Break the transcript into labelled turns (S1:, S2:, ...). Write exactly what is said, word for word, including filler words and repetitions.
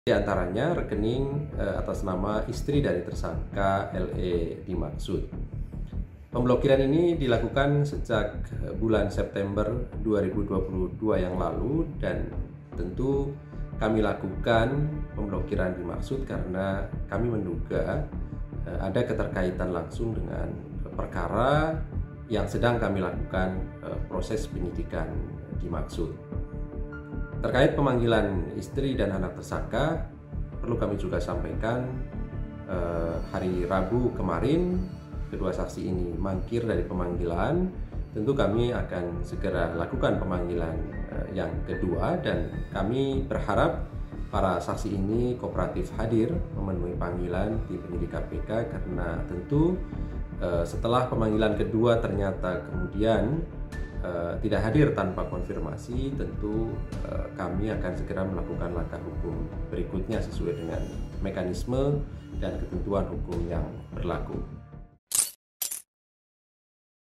S1: Di antaranya rekening eh, atas nama istri dari tersangka L E dimaksud. Pemblokiran ini dilakukan sejak bulan September dua ribu dua puluh dua yang lalu, dan tentu kami lakukan pemblokiran dimaksud karena kami menduga eh, ada keterkaitan langsung dengan perkara yang sedang kami lakukan eh, proses penyidikan dimaksud. Terkait pemanggilan istri dan anak tersangka, perlu kami juga sampaikan eh, hari Rabu kemarin kedua saksi ini mangkir dari pemanggilan. Tentu kami akan segera lakukan pemanggilan eh, yang kedua, dan kami berharap para saksi ini kooperatif hadir memenuhi panggilan di penyidik K P K, karena tentu eh, setelah pemanggilan kedua ternyata kemudian Uh, tidak hadir tanpa konfirmasi, tentu uh, kami akan segera melakukan langkah hukum berikutnya sesuai dengan mekanisme dan ketentuan hukum yang berlaku.